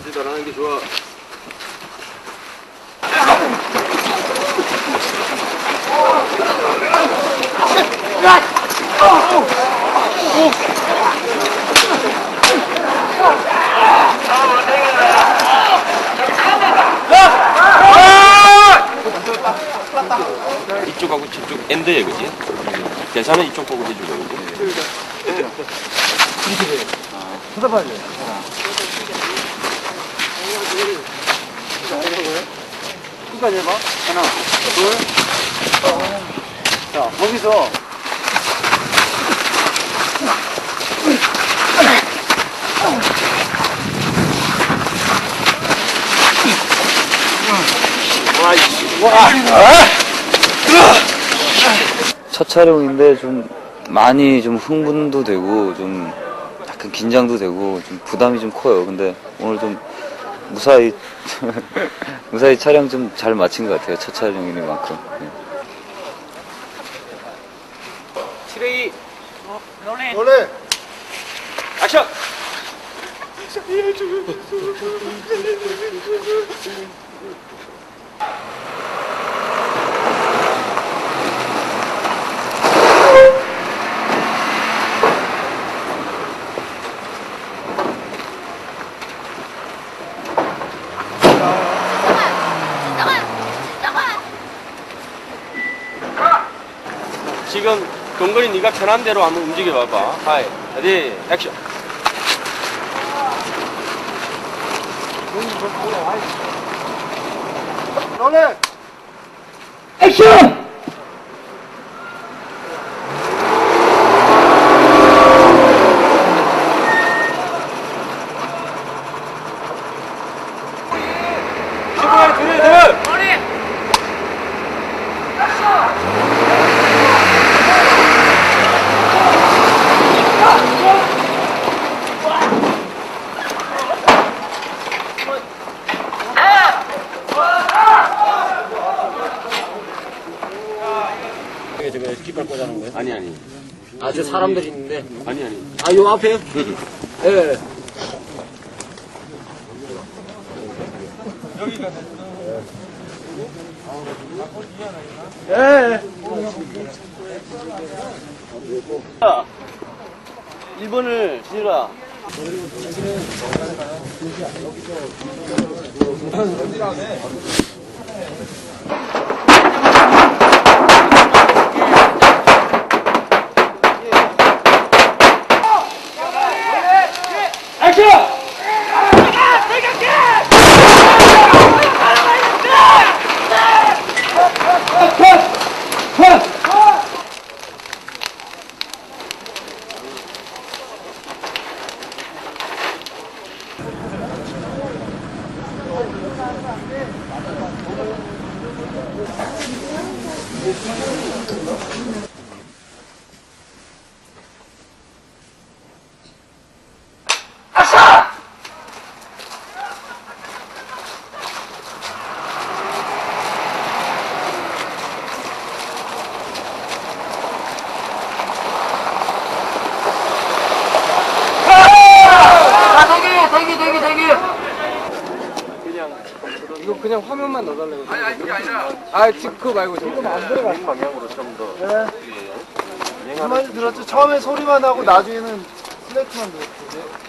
같이 달아나는 게 좋아. 이쪽하고 저쪽 엔드에 그지? 계산은 이쪽 보고 해주고 그지? 이렇게 돼. 쳐다봐야 돼. 끝까지 해봐. 하나, 둘. 자, 거기서. 첫 촬영인데 좀 많이 좀 흥분도 되고 좀 약간 긴장도 되고 좀 부담이 좀 커요. 근데 오늘 좀 무사히 무사히 촬영 좀 잘 마친 것 같아요. 첫 촬영이니만큼. 네. 트레이 원래 액션! 지금 동건이 네가 편한 대로 한번 움직여봐봐. 하이, 레디, 액션. 너네 액션! 시부에 들을! 저거 깃발 꽂아놓은 거예요? 아니. 아, 저 사람들이 있는데. 아니. 아, 요 앞에요? 예. 여기가 예. 1번을 지으라. 이거 그냥 화면만 넣어달래요. 아니, 그게 아니라. 아, 지금 그거 말고 지금 안 들어가는 방향으로 좀 더. 네. 가만히 들었죠. 처음에 소리만 하고 나중에는 슬래트만 들었죠.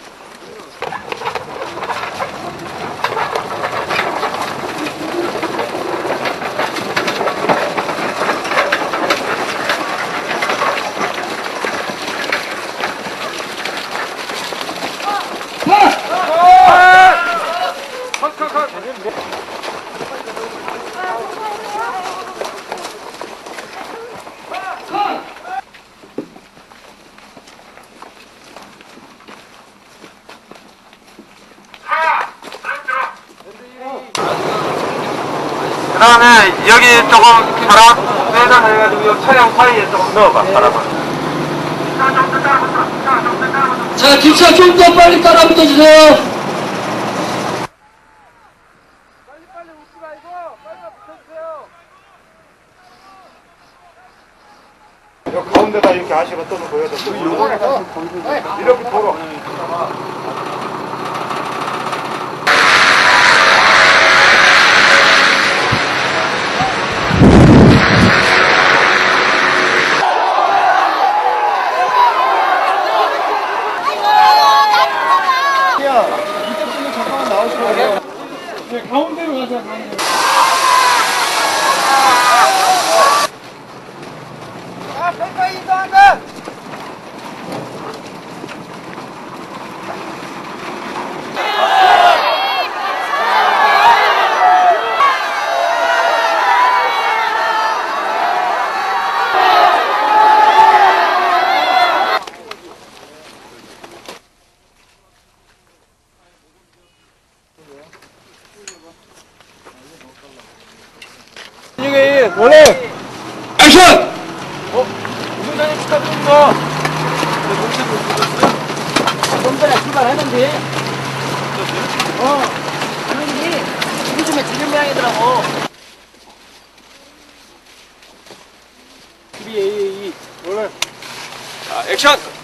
그 다음에 여기 조금 사람 빼다 해가지고 이 차량 사이에 조금 넣어봐, 사람을. 자, 기차 좀 더 빨리 따라붙어 주세요. 빨리 웃지 말고 빨리 붙여주세요. 여기 가운데다 이렇게 하시고 또 보여줘. 이렇게 돌아. 아, 백과 이동한다! 이게 원래 액션! 우승자님 축하드립니다. 좀 전에 출발했는데. 그런데 요즘에 지금 모양이더라고. 12AA 원래 자 액션!